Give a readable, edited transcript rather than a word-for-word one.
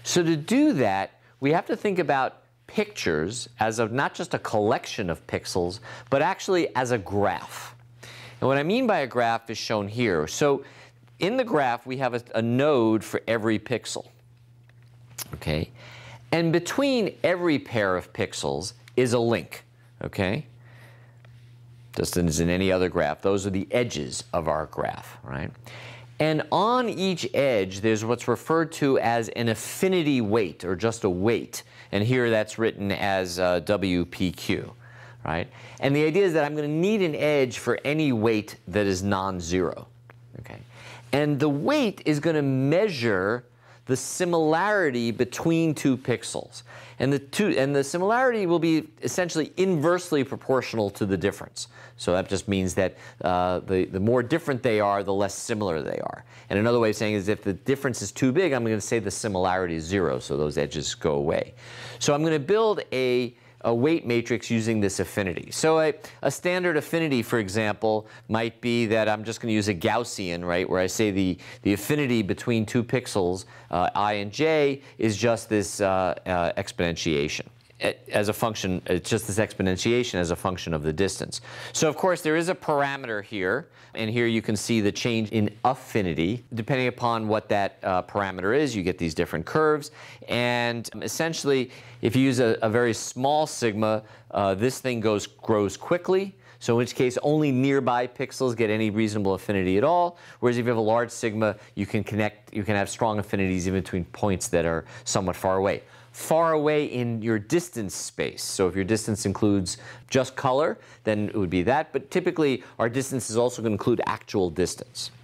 So to do that, we have to think about pictures as not just a collection of pixels, but actually as a graph. And what I mean by a graph is shown here. So in the graph, we have a node for every pixel. Okay? And between every pair of pixels is a link. Okay? Just as in any other graph, those are the edges of our graph, right? And on each edge, there's what's referred to as an affinity weight, or just a weight. And here that's written as WPQ, right? And the idea is that I'm going to need an edge for any weight that is non-zero, okay? And the weight is going to measure the similarity between two pixels. And the similarity will be essentially inversely proportional to the difference. So that just means that the more different they are, the less similar they are. And another way of saying it is if the difference is too big, I'm going to say the similarity is zero, so those edges go away. So I'm going to build a weight matrix using this affinity. So a standard affinity, for example, might be that I'm just going to use a Gaussian, right, where I say the affinity between two pixels, I and j, is just this exponentiation. As a function, it's just this exponentiation as a function of the distance. So of course there is a parameter here, and here you can see the change in affinity. Depending upon what that parameter is, you get these different curves. And essentially, if you use a very small sigma, this thing grows quickly. So in which case only nearby pixels get any reasonable affinity at all. Whereas if you have a large sigma, you can have strong affinities even between points that are somewhat far away. Far away in your distance space. So if your distance includes just color, then it would be that. But typically, our distance is also going to include actual distance.